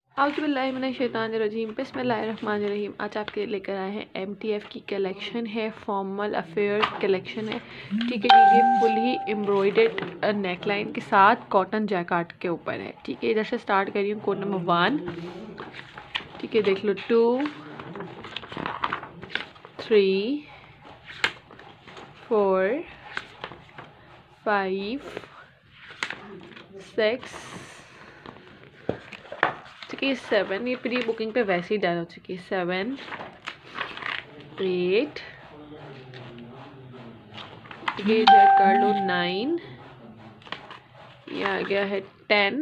औज़ुबिल्लाहिमिनश्शैतानिर्रजीम बिस्मिल्लाहिर्रहमानिर्रहीम। आज आपके लेकर आए हैं MTF की कलेक्शन है, फॉर्मल अफेयर कलेक्शन है। ठीक है जी, ये फुल ही एम्ब्रॉयडर्ड नेकलाइन के साथ कॉटन जैकार्ड के ऊपर है। ठीक है, इधर से स्टार्ट करी हूँ। कोड नंबर 1, ठीक है, देख लो 2, 3, 4, 5, 6, ठीक है 7, ये प्री बुकिंग पे वैसे ही डन हो चुकी है। 7, 8, ये चेक कर लो 9, ये आ गया है 10,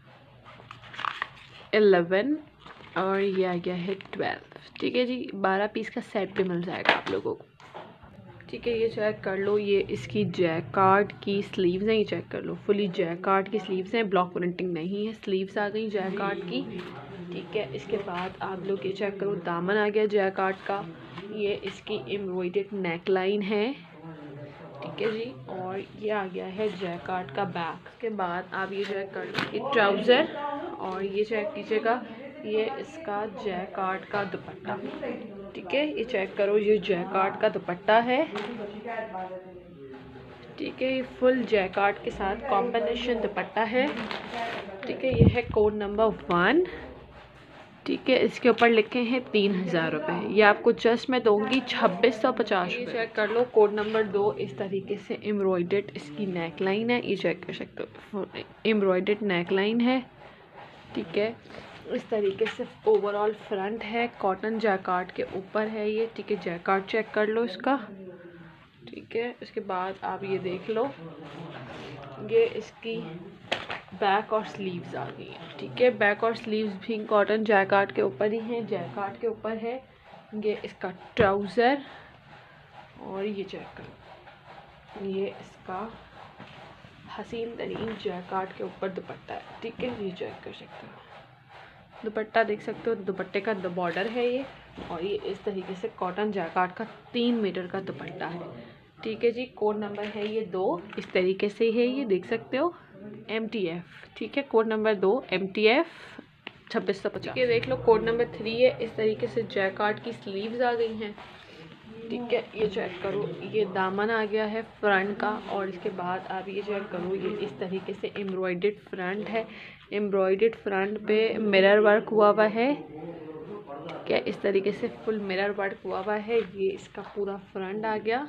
11 और ये आ गया है 12। ठीक है जी, 12 पीस का सेट भी मिल जाएगा आप लोगों को। ठीक है, ये चेक कर लो, ये इसकी जैकार्ड की स्लीव्स हैं। ये चेक कर लो, फुली जैकार्ड की स्लीव्स हैं, ब्लॉक प्रिंटिंग नहीं है, स्लीव्स आ गई जैकार्ड की। ठीक है, इसके बाद आप लोग ये चेक करो, दामन आ गया जैकार्ड का। ये इसकी एम्ब्रॉयडर्ड नेकलाइन है। ठीक है जी, और ये आ गया है जैकार्ड का बैक। के बाद आप ये चेक कर लो, ये ट्राउज़र, और ये चेक कीजिएगा, ये इसका जैकार्ड का दुपट्टा। ठीक है, ये चेक करो, ये जैकार्ड का दुपट्टा है। ठीक है, ये फुल जैकार्ड के साथ कॉम्बिनेशन दुपट्टा है। ठीक है, ये है कोड नंबर 1। ठीक है, इसके ऊपर लिखे हैं 3000 रुपये। ये आपको जस्ट मैं दूंगी 2650 रुपये। चेक कर लो, कोड नंबर 2, इस तरीके से एम्ब्रॉयडर्ड इसकी नेकलाइन है। ये चेक कर सकते हो, एम्ब्रॉयडर्ड नेकलाइन है। ठीक है, इस तरीके से ओवरऑल फ्रंट है, कॉटन जैकार्ड के ऊपर है ये। ठीक है, जैकार्ड चेक कर लो इसका। ठीक है, उसके बाद आप ये देख लो, ये इसकी बैक और स्लीव्स आ गई हैं। ठीक है, बैक और स्लीव्स भी कॉटन जैकार्ड के ऊपर ही हैं, जैकार्ड के ऊपर है। ये इसका ट्राउज़र, और ये चेक करो, ये इसका हसीन तरीन जैकार्ड के ऊपर दुपट्टा है। ठीक है, ये चेक कर सकते हो, दुपट्टा देख सकते हो, दुपट्टे का बॉर्डर है ये, और ये इस तरीके से कॉटन जैकार्ड का 3 मीटर का दुपट्टा है। ठीक है जी, कोड नंबर है ये 2, इस तरीके से है, ये देख सकते हो, MTF। ठीक है, कोड नंबर 2 MTF 2650। ठीक है, देख लो, कोड नंबर 3 है, इस तरीके से जैकार्ड की स्लीव्स आ गई हैं। ठीक है, ये चेक करो, ये दामन आ गया है फ्रंट का, और इसके बाद आप ये चेक करो, ये इस तरीके से एम्ब्रॉयडर्ड फ्रंट है। एम्ब्रॉयडर्ड फ्रंट पे मिरर वर्क हुआ हुआ है। ठीक है, इस तरीके से फुल मिरर वर्क हुआ हुआ है। ये इसका पूरा फ्रंट आ गया।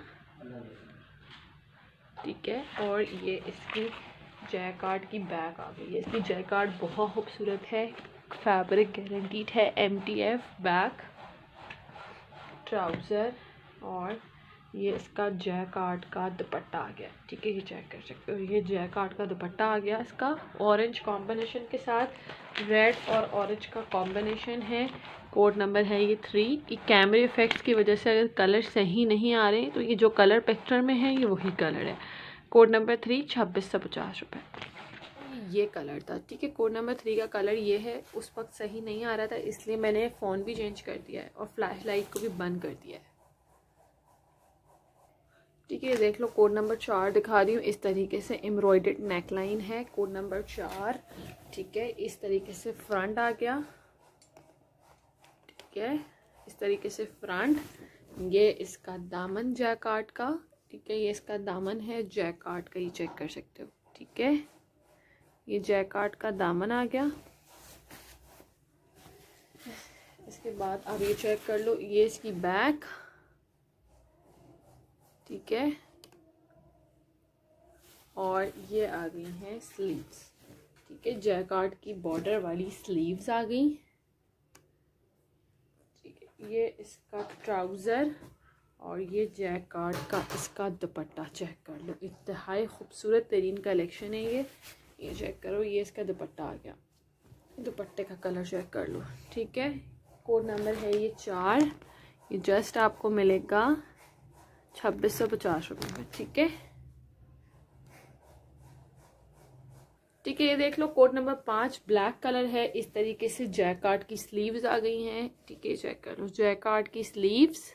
ठीक है, और ये इसकी जैकार्ड की बैक आ गई है। इसकी जैकार्ड बहुत खूबसूरत है, फैब्रिक गारंटीड है। MTF बैक, ट्राउज़र, और ये इसका जैकार्ड का दुपट्टा आ गया। ठीक है, ये चेक कर सकते हो, ये जैकार्ड का दुपट्टा आ गया इसका, ऑरेंज कॉम्बिनेशन के साथ, रेड और ऑरेंज का कॉम्बिनेशन है। कोड नंबर है ये 3। ये कैमरे इफेक्ट्स की वजह से अगर कलर सही नहीं आ रहे तो ये जो कलर पिक्चर में है ये वही कलर है। कोड नंबर 3 2650 रुपये ये कलर था। ठीक है, कोड नंबर 3 का कलर ये है। उस वक्त सही नहीं आ रहा था, इसलिए मैंने फ़ोन भी चेंज कर दिया है और फ्लैश लाइट को भी बंद कर दिया है। ठीक है, देख लो, कोड नंबर 4 दिखा रही हूँ, इस तरीके से एम्ब्रॉयडर्ड नेकलाइन है। Code number 4। ठीक है, इस तरीके से फ्रंट आ गया। ठीक है, इस तरीके से फ्रंट, ये इसका दामन जैकार्ड का। ठीक है, ये इसका दामन है जैकार्ड का, ये चेक कर सकते हो। ठीक है, ये जैकार्ड का दामन आ गया। इसके बाद आप ये चेक कर लो, ये इसकी बैक। ठीक है, और ये आ गई हैं स्लीव्स। ठीक है, जैकार्ड की बॉर्डर वाली स्लीव्स आ गई। ठीक है, ये इसका ट्राउज़र, और ये जैकार्ड का इसका दुपट्टा चेक कर लो। इंतहाई खूबसूरत तरीन कलेक्शन है ये चेक करो, ये इसका दुपट्टा आ गया। दुपट्टे का कलर चेक कर लो। ठीक है, कोड नंबर है ये 4। ये जस्ट आपको मिलेगा 2650 रुपये में। ठीक है, ठीक है, ये देख लो, कोड नंबर 5 ब्लैक कलर है। इस तरीके से जैकार्ड की स्लीव्स आ गई हैं। ठीक है, चेक कर लो, जैकार्ड की स्लीव्स।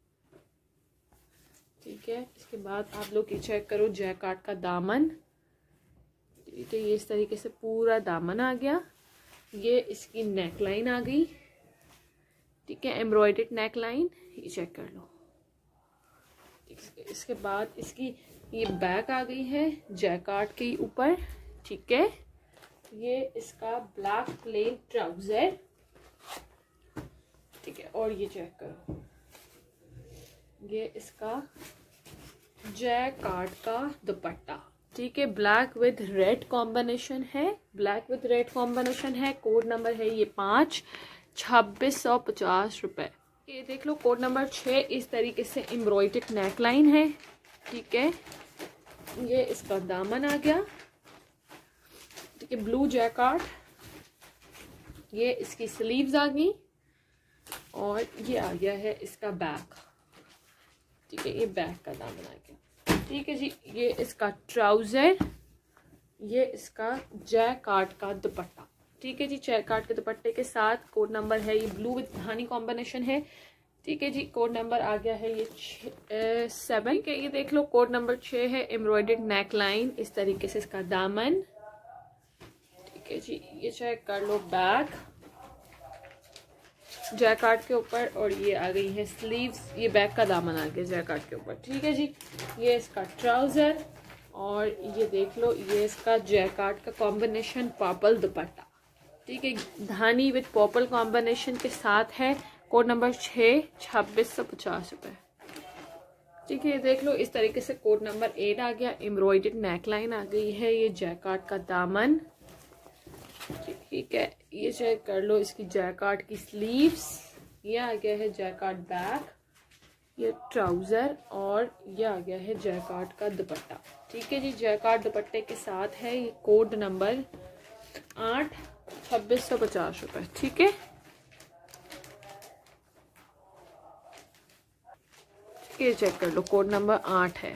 ठीक है, इसके बाद आप लोग ये चेक करो, जैकार्ड का दामन। ठीक है, ये इस तरीके से पूरा दामन आ गया। ये इसकी नेक लाइन आ गई, ठीक है, एम्ब्रॉयडर्ड नेक लाइन, ये चेक कर लो। इसके बाद इसकी ये बैक आ गई है जैकार्ड के ऊपर, ठीक है। ये इसका ब्लैक प्लेन ट्राउजर, ठीक है, और ये चेक करो, ये इसका जैकार्ड का दुपट्टा, ठीक है, ब्लैक विद रेड कॉम्बिनेशन है, ब्लैक विद रेड कॉम्बिनेशन है। कोड नंबर है ये 5, 2650 रुपये। ये देख लो कोड नंबर 6, इस तरीके से एम्ब्रॉयडर्ड नेक लाइन है, ठीक है। ये इसका दामन आ गया, ठीक है, ब्लू जैकार्ड। ये इसकी स्लीव्स आ गई और ये आ गया है इसका बैक, ठीक है, ये बैक का दामन आ गया, ठीक है जी। ये इसका ट्राउजर, ये इसका जैकार्ड का दुपट्टा, ठीक है जी। जैकार्ड के दुपट्टे के साथ कोड नंबर है ये ब्लू विद धानी कॉम्बिनेशन है, ठीक है जी। कोड नंबर आ गया है ये 7 के। ये देख लो कोड नंबर 6 है, एम्ब्रॉयडर्ड नेक लाइन, इस तरीके से इसका दामन, ठीक है जी। ये चेक कर लो बैक जैकार्ड के ऊपर, और ये आ गई है स्लीव्स, ये बैक का दामन आ गया जैकार्ड के ऊपर, ठीक है जी। ये इसका ट्राउजर, और ये देख लो ये इसका जैकार्ड का कॉम्बिनेशन पर्पल दुपट्टा, ठीक है, धानी विद पर्पल कॉम्बिनेशन के साथ है। कोड नंबर 6, 2650 रुपये, ठीक है। ये देख लो इस तरीके से कोड नंबर 8 आ गया, एम्ब्रॉयडर्ड नेक लाइन आ गई है, ये जैकार्ड का दामन, ठीक है। ये चेक कर लो इसकी जैकार्ड की स्लीव्स, ये आ गया है जैकार्ड बैक, ये ट्राउजर, और ये आ गया है जैकार्ड का दुपट्टा, ठीक है जी। जैकार्ड दुपट्टे के साथ है ये कोड नंबर 8, 2650 रुपये, ठीक है। ये चेक कर लो कोड नंबर 8 है,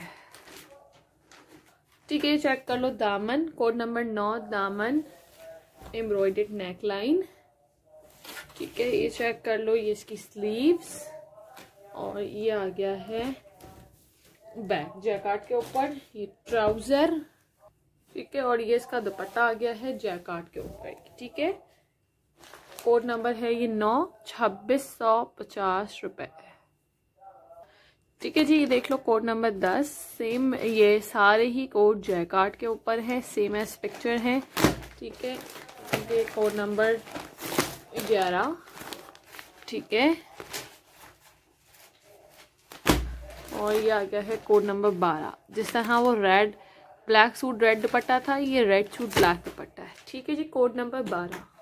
ठीक है। चेक कर लो दामन, कोड नंबर 9 दामन, एम्ब्रॉयडर्ड नेक लाइन, ठीक है। ये चेक कर लो ये इसकी स्लीव्स, और ये आ गया है बैक जैकार्ड के ऊपर, ये ट्राउजर, ठीक है, और ये इसका दुपट्टा आ गया है जैकार्ड के ऊपर, ठीक है। कोड नंबर है ये 9, 2650 रुपये, ठीक है जी। ये देख लो कोड नंबर 10, सेम, ये सारे ही कोड जैकार्ड के ऊपर है, सेम एज पिक्चर है, ठीक है। ये कोड नंबर 11, ठीक है, और ये आ गया है कोड नंबर 12। जिस तरह वो red black suit red dupatta था, ये रेड सूट ब्लैक दुपट्टा है, ठीक है जी। Code number 12।